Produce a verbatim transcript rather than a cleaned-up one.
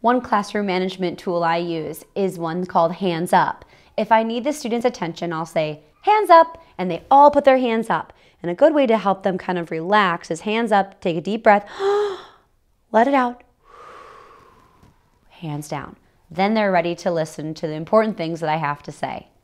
One classroom management tool I use is one called Hands Up. If I need the student's attention, I'll say, hands up, and they all put their hands up. And a good way to help them kind of relax is hands up, take a deep breath, let it out, hands down. Then they're ready to listen to the important things that I have to say.